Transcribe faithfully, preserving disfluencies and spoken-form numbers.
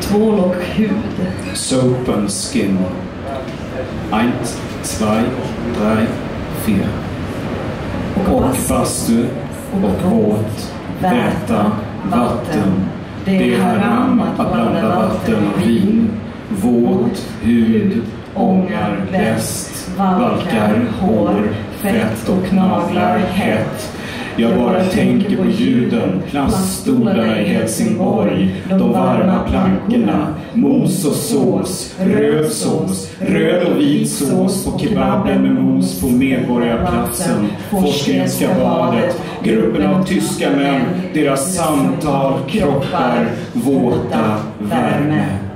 tvål och hud. Soap and skin. Eins, zwei, drei, vier. Och bastu och våt, väta, vatten. Det är haram att blanda vatten och vin. Våt, hud, ångar, läst, valkar, hår, fett och knaglar, hett. Jag bara tänker på ljuden, plaststolarna i Helsingborg, de varma plankorna, mos och sås, röd sås, röd och vit sås på kebaben med mos på Medborgarplatsen, Forsgrenska badet, gruppen av tyska män, deras samtal, kroppar, våta, värme.